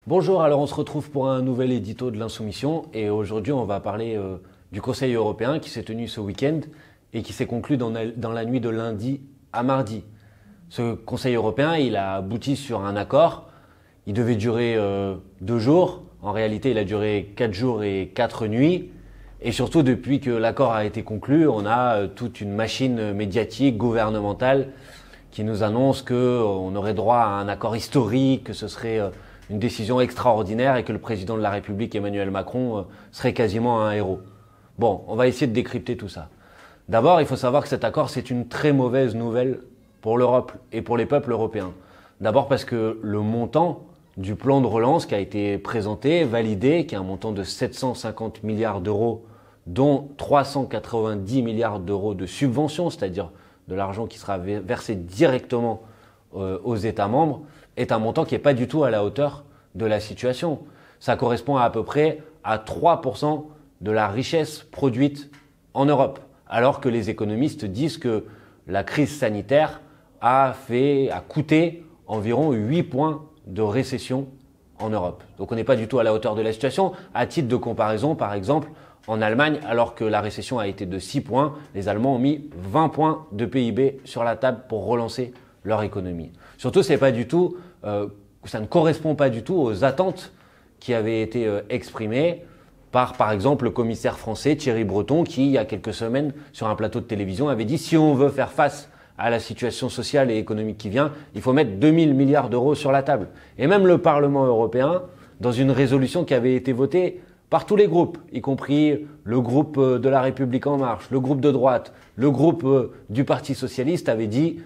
Bonjour, alors on se retrouve pour un nouvel édito de l'Insoumission et aujourd'hui on va parler du Conseil européen qui s'est tenu ce week-end et qui s'est conclu dans la nuit de lundi à mardi. Ce Conseil européen, il a abouti sur un accord. Il devait durer 2 jours. En réalité, il a duré 4 jours et 4 nuits. Et surtout, depuis que l'accord a été conclu, on a toute une machine médiatique, gouvernementale, qui nous annonce qu'on aurait droit à un accord historique, que ce serait une décision extraordinaire et que le président de la République, Emmanuel Macron, serait quasiment un héros. Bon, on va essayer de décrypter tout ça. D'abord, il faut savoir que cet accord, c'est une très mauvaise nouvelle pour l'Europe et pour les peuples européens. D'abord parce que le montant du plan de relance qui a été présenté, validé, qui est un montant de 750 milliards d'euros, dont 390 milliards d'euros de subventions, c'est-à-dire de l'argent qui sera versé directement aux États membres, est un montant qui n'est pas du tout à la hauteur de la situation. Ça correspond à peu près à 3% de la richesse produite en Europe, alors que les économistes disent que la crise sanitaire a coûté environ 8 points de récession en Europe. Donc on n'est pas du tout à la hauteur de la situation. À titre de comparaison, par exemple, en Allemagne, alors que la récession a été de 6 points, les Allemands ont mis 20 points de PIB sur la table pour relancer leur économie. Surtout, ça ne correspond pas du tout aux attentes qui avaient été exprimées par exemple, le commissaire français Thierry Breton, qui, il y a quelques semaines, sur un plateau de télévision, avait dit « si on veut faire face à la situation sociale et économique qui vient, il faut mettre 2000 milliards d'euros sur la table ». Et même le Parlement européen, dans une résolution qui avait été votée par tous les groupes, y compris le groupe de La République En Marche, le groupe de droite, le groupe du Parti Socialiste, avait dit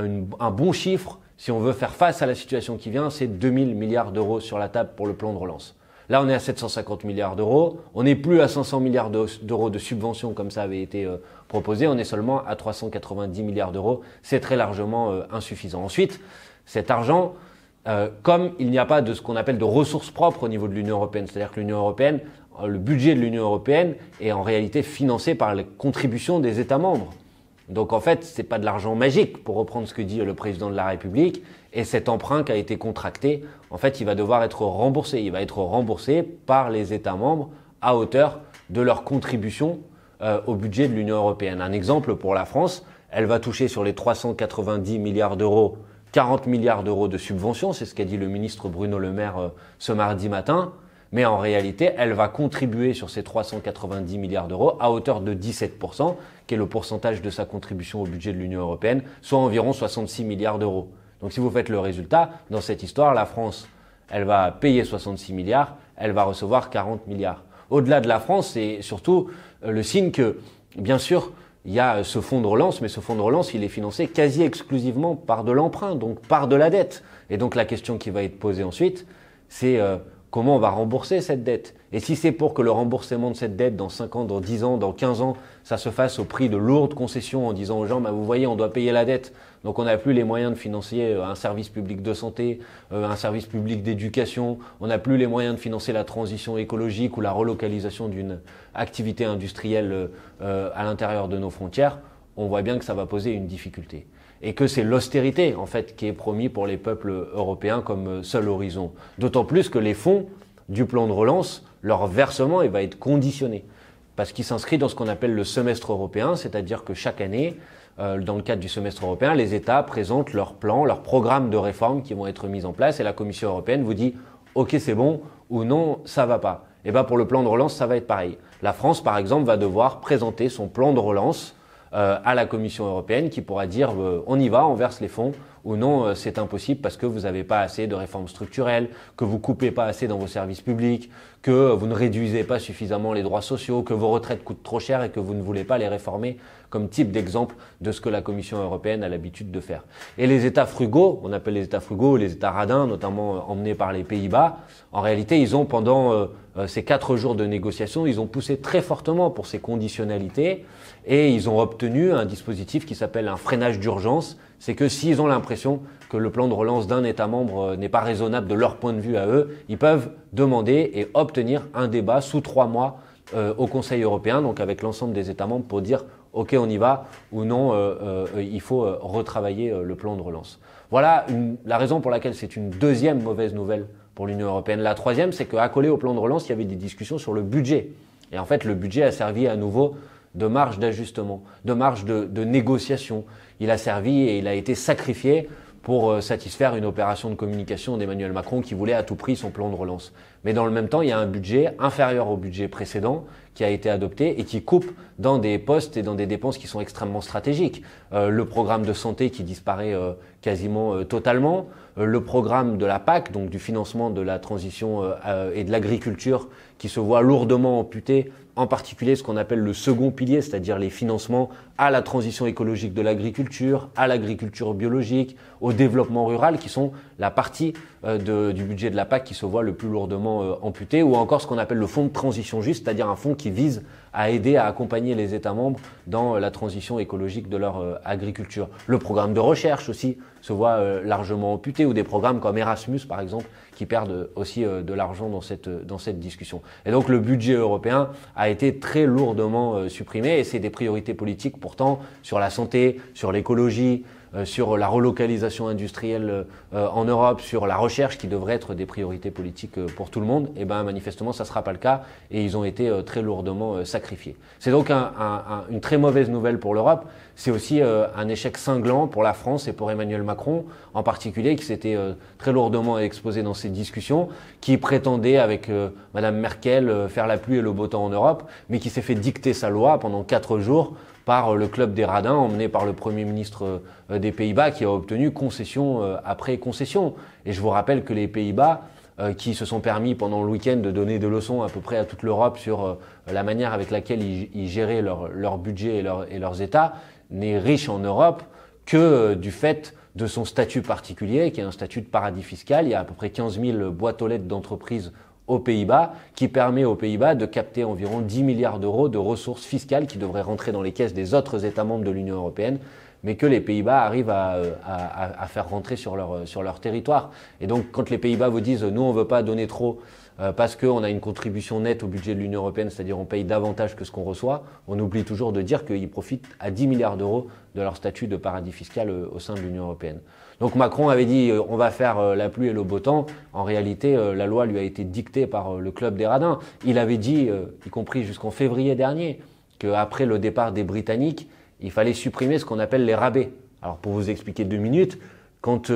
un bon chiffre, si on veut faire face à la situation qui vient, c'est 2000 milliards d'euros sur la table pour le plan de relance. Là, on est à 750 milliards d'euros. On n'est plus à 500 milliards d'euros de subventions comme ça avait été proposé. On est seulement à 390 milliards d'euros. C'est très largement insuffisant. Ensuite, cet argent, comme il n'y a pas de ce qu'on appelle de ressources propres au niveau de l'Union européenne, c'est-à-dire que l'Union européenne, le budget de l'Union européenne est en réalité financé par les contributions des États membres. Donc en fait, c'est pas de l'argent magique, pour reprendre ce que dit le président de la République. Et cet emprunt qui a été contracté, en fait, il va devoir être remboursé. Il va être remboursé par les États membres à hauteur de leur contribution au budget de l'Union européenne. Un exemple pour la France, elle va toucher sur les 390 milliards d'euros, 40 milliards d'euros de subventions. C'est ce qu'a dit le ministre Bruno Le Maire ce mardi matin. Mais en réalité, elle va contribuer sur ces 390 milliards d'euros à hauteur de 17%, qui est le pourcentage de sa contribution au budget de l'Union européenne, soit environ 66 milliards d'euros. Donc si vous faites le résultat, dans cette histoire, la France, elle va payer 66 milliards, elle va recevoir 40 milliards. Au-delà de la France, c'est surtout le signe que, bien sûr, il y a ce fonds de relance, mais ce fonds de relance, il est financé quasi exclusivement par de l'emprunt, donc par de la dette. Et donc la question qui va être posée ensuite, c'est comment on va rembourser cette dette? Et si c'est pour que le remboursement de cette dette dans 5 ans, dans 10 ans, dans 15 ans, ça se fasse au prix de lourdes concessions en disant aux gens, vous voyez, on doit payer la dette, donc on n'a plus les moyens de financer un service public de santé, un service public d'éducation, on n'a plus les moyens de financer la transition écologique ou la relocalisation d'une activité industrielle à l'intérieur de nos frontières, on voit bien que ça va poser une difficulté. Et que c'est l'austérité, en fait, qui est promis pour les peuples européens comme seul horizon. D'autant plus que les fonds du plan de relance, leur versement, il va être conditionné. Parce qu'il s'inscrit dans ce qu'on appelle le semestre européen, c'est-à-dire que chaque année, dans le cadre du semestre européen, les États présentent leurs plans, leurs programmes de réforme qui vont être mis en place et la Commission européenne vous dit « Ok, c'est bon » ou « Non, ça va pas ». Et bien pour le plan de relance, ça va être pareil. La France, par exemple, va devoir présenter son plan de relance à la Commission européenne qui pourra dire on y va, on verse les fonds ou non, c'est impossible parce que vous n'avez pas assez de réformes structurelles, que vous coupez pas assez dans vos services publics, que vous ne réduisez pas suffisamment les droits sociaux, que vos retraites coûtent trop cher et que vous ne voulez pas les réformer comme type d'exemple de ce que la Commission européenne a l'habitude de faire. Et les États frugaux, on appelle les États frugaux, les États radins, notamment emmenés par les Pays-Bas, en réalité, ils ont pendant ces 4 jours de négociations, ils ont poussé très fortement pour ces conditionnalités et ils ont obtenu un dispositif qui s'appelle un freinage d'urgence. C'est que s'ils ont l'impression que le plan de relance d'un État membre n'est pas raisonnable de leur point de vue à eux, ils peuvent demander et obtenir un débat sous 3 mois au Conseil européen, donc avec l'ensemble des États membres pour dire ok on y va ou non il faut retravailler le plan de relance. Voilà la raison pour laquelle c'est une deuxième mauvaise nouvelle pour l'Union européenne. La troisième, c'est qu'accolé au plan de relance, il y avait des discussions sur le budget. Et en fait, le budget a servi à nouveau de marge d'ajustement, de marge de négociation. Il a servi et il a été sacrifié pour satisfaire une opération de communication d'Emmanuel Macron qui voulait à tout prix son plan de relance. Mais dans le même temps, il y a un budget inférieur au budget précédent qui a été adopté et qui coupe dans des postes et dans des dépenses qui sont extrêmement stratégiques. Le programme de santé qui disparaît quasiment totalement, le programme de la PAC, donc du financement de la transition et de l'agriculture qui se voit lourdement amputé, en particulier ce qu'on appelle le second pilier, c'est-à-dire les financements à la transition écologique de l'agriculture, à l'agriculture biologique, au développement rural, qui sont la partie du budget de la PAC qui se voit le plus lourdement amputé, ou encore ce qu'on appelle le fonds de transition juste, c'est-à-dire un fonds qui vise à aider à accompagner les États membres dans la transition écologique de leur agriculture. Le programme de recherche aussi se voit largement amputé, ou des programmes comme Erasmus par exemple, qui perdent aussi de l'argent dans cette discussion. Et donc le budget européen a été très lourdement supprimé, et c'est des priorités politiques pourtant sur la santé, sur l'écologie, sur la relocalisation industrielle en Europe, sur la recherche qui devrait être des priorités politiques pour tout le monde. Et ben manifestement ça ne sera pas le cas et ils ont été très lourdement sacrifiés. C'est donc une très mauvaise nouvelle pour l'Europe. C'est aussi un échec cinglant pour la France et pour Emmanuel Macron en particulier, qui s'était très lourdement exposé dans ces discussions, qui prétendait avec Madame Merkel faire la pluie et le beau temps en Europe, mais qui s'est fait dicter sa loi pendant 4 jours par le club des radins emmené par le Premier ministre des Pays-Bas, qui a obtenu concession après concession. Et je vous rappelle que les Pays-Bas, qui se sont permis pendant le week-end de donner des leçons à peu près à toute l'Europe sur la manière avec laquelle ils géraient leur budget et leurs États, n'est riche en Europe que du fait de son statut particulier, qui est un statut de paradis fiscal. Il y a à peu près 15 000 boîtes aux lettres d'entreprises aux Pays-Bas, qui permet aux Pays-Bas de capter environ 10 milliards d'euros de ressources fiscales qui devraient rentrer dans les caisses des autres États membres de l'Union européenne, mais que les Pays-Bas arrivent à faire rentrer sur leur territoire. Et donc, quand les Pays-Bas vous disent « nous, on ne veut pas donner trop parce qu'on a une contribution nette au budget de l'Union européenne, c'est-à-dire on paye davantage que ce qu'on reçoit », on oublie toujours de dire qu'ils profitent à 10 milliards d'euros de leur statut de paradis fiscal au sein de l'Union européenne. Donc Macron avait dit on va faire la pluie et le beau temps. En réalité, la loi lui a été dictée par le club des radins. Il avait dit, y compris jusqu'en février dernier, qu'après le départ des Britanniques, il fallait supprimer ce qu'on appelle les rabais. Alors pour vous expliquer 2 minutes, quand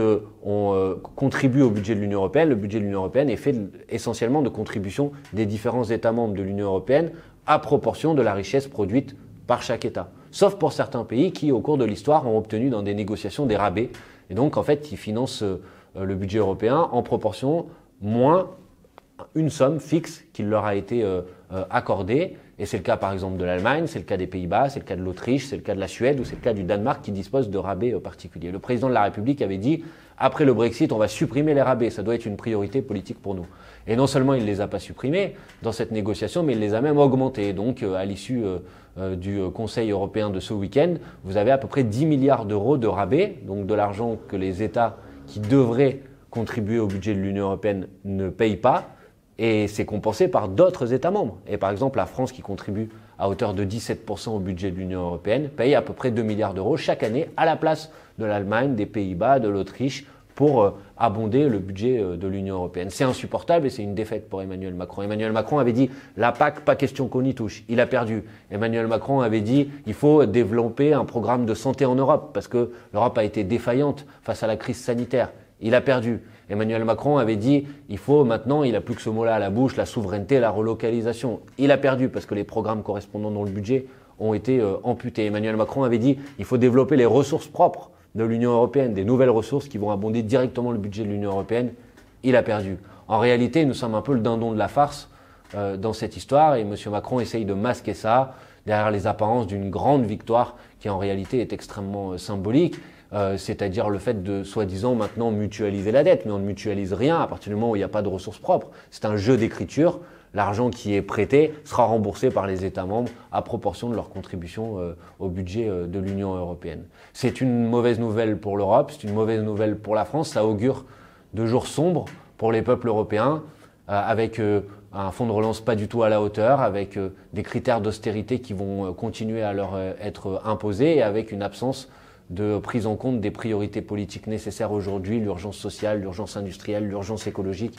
on contribue au budget de l'Union européenne, le budget de l'Union européenne est fait essentiellement de contributions des différents États membres de l'Union européenne à proportion de la richesse produite par chaque État. Sauf pour certains pays qui, au cours de l'histoire, ont obtenu dans des négociations des rabais. Et donc, en fait, ils financent le budget européen en proportion moins une somme fixe qui leur a été accordée. Et c'est le cas, par exemple, de l'Allemagne, c'est le cas des Pays-Bas, c'est le cas de l'Autriche, c'est le cas de la Suède ou c'est le cas du Danemark qui dispose de rabais particuliers. Le président de la République avait dit « Après le Brexit, on va supprimer les rabais. Ça doit être une priorité politique pour nous. » Et non seulement il ne les a pas supprimés dans cette négociation, mais il les a même augmentés. Donc, à l'issue du Conseil européen de ce week-end, vous avez à peu près 10 milliards d'euros de rabais, donc de l'argent que les États qui devraient contribuer au budget de l'Union européenne ne payent pas, et c'est compensé par d'autres États membres. Et par exemple, la France, qui contribue à hauteur de 17% au budget de l'Union européenne, paye à peu près 2 milliards d'euros chaque année à la place de l'Allemagne, des Pays-Bas, de l'Autriche, pour abonder le budget de l'Union européenne. C'est insupportable et c'est une défaite pour Emmanuel Macron. Emmanuel Macron avait dit « la PAC, pas question qu'on y touche ». Il a perdu. Emmanuel Macron avait dit « il faut développer un programme de santé en Europe parce que l'Europe a été défaillante face à la crise sanitaire ». Il a perdu. Emmanuel Macron avait dit il faut maintenant, il n'a plus que ce mot-là à la bouche, la souveraineté, la relocalisation. Il a perdu parce que les programmes correspondant dans le budget ont été amputés. Emmanuel Macron avait dit il faut développer les ressources propres de l'Union européenne, des nouvelles ressources qui vont abonder directement le budget de l'Union européenne. Il a perdu. En réalité, nous sommes un peu le dindon de la farce dans cette histoire et M. Macron essaye de masquer ça derrière les apparences d'une grande victoire qui en réalité est extrêmement symbolique. C'est-à-dire le fait de, soi-disant, maintenant mutualiser la dette. Mais on ne mutualise rien à partir du moment où il n'y a pas de ressources propres. C'est un jeu d'écriture. L'argent qui est prêté sera remboursé par les États membres à proportion de leur contribution au budget de l'Union européenne. C'est une mauvaise nouvelle pour l'Europe, c'est une mauvaise nouvelle pour la France. Ça augure de jours sombres pour les peuples européens, avec un fonds de relance pas du tout à la hauteur, avec des critères d'austérité qui vont continuer à leur être imposés et avec une absence de prise en compte des priorités politiques nécessaires aujourd'hui, l'urgence sociale, l'urgence industrielle, l'urgence écologique,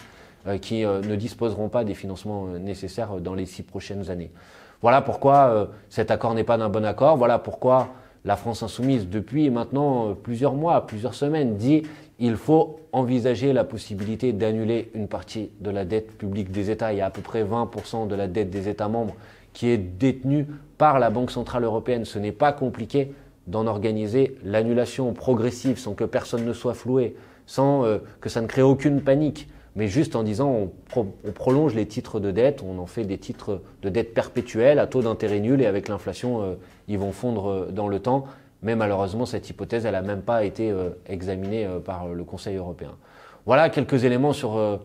qui ne disposeront pas des financements nécessaires dans les 6 prochaines années. Voilà pourquoi cet accord n'est pas d'un bon accord. Voilà pourquoi la France insoumise, depuis maintenant plusieurs mois, plusieurs semaines, dit il faut envisager la possibilité d'annuler une partie de la dette publique des États. Il y a à peu près 20% de la dette des États membres qui est détenue par la Banque Centrale Européenne. Ce n'est pas compliqué d'en organiser l'annulation progressive sans que personne ne soit floué, sans que ça ne crée aucune panique, mais juste en disant on prolonge les titres de dette, on en fait des titres de dette perpétuels à taux d'intérêt nul et avec l'inflation, ils vont fondre dans le temps. Mais malheureusement, cette hypothèse, elle n'a même pas été examinée par le Conseil européen. Voilà quelques éléments sur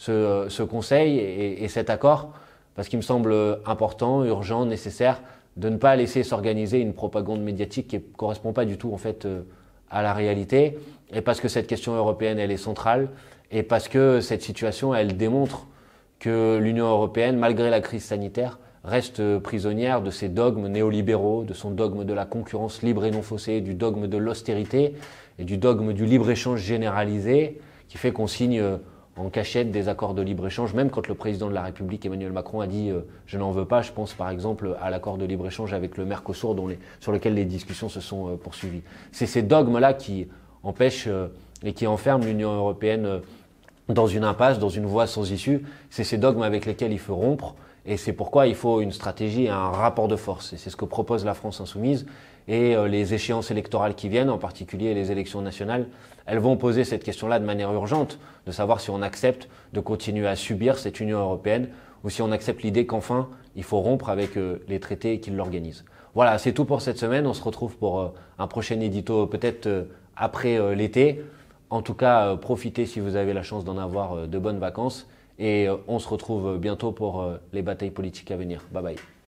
ce Conseil et cet accord, parce qu'il me semble important, urgent, nécessaire de ne pas laisser s'organiser une propagande médiatique qui ne correspond pas du tout en fait à la réalité, et parce que cette question européenne, elle est centrale, et parce que cette situation, elle démontre que l'Union européenne, malgré la crise sanitaire, reste prisonnière de ses dogmes néolibéraux, de son dogme de la concurrence libre et non faussée, du dogme de l'austérité et du dogme du libre-échange généralisé, qui fait qu'on signe en cachette des accords de libre-échange, même quand le président de la République, Emmanuel Macron, a dit « je n'en veux pas ». Je pense par exemple à l'accord de libre-échange avec le Mercosur, sur lequel les discussions se sont poursuivies. C'est ces dogmes-là qui empêchent et qui enferment l'Union européenne dans une impasse, dans une voie sans issue. C'est ces dogmes avec lesquels il faut rompre. Et c'est pourquoi il faut une stratégie et un rapport de force. Et c'est ce que propose la France insoumise. Et les échéances électorales qui viennent, en particulier les élections nationales, elles vont poser cette question-là de manière urgente, de savoir si on accepte de continuer à subir cette Union européenne ou si on accepte l'idée qu'enfin, il faut rompre avec les traités qui l'organisent. Voilà, c'est tout pour cette semaine. On se retrouve pour un prochain édito peut-être après l'été. En tout cas, profitez si vous avez la chance d'en avoir de bonnes vacances. Et on se retrouve bientôt pour les batailles politiques à venir. Bye bye.